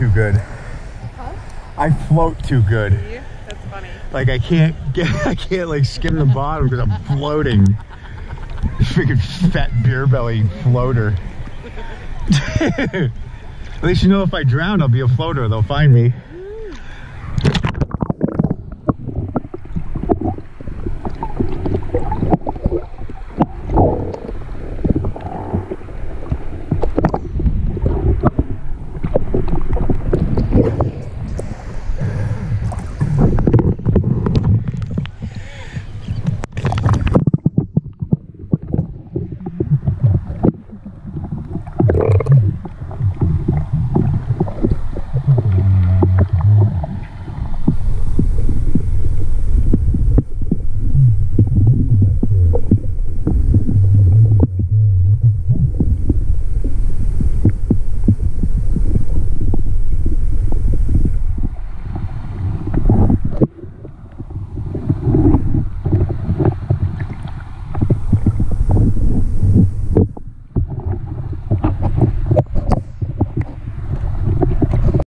too good. Huh? I float too good. Yeah, that's funny. Like I can't like skim the bottom because I'm floating. Freaking fat beer belly floater. At least you know if I drown, I'll be a floater. They'll find me.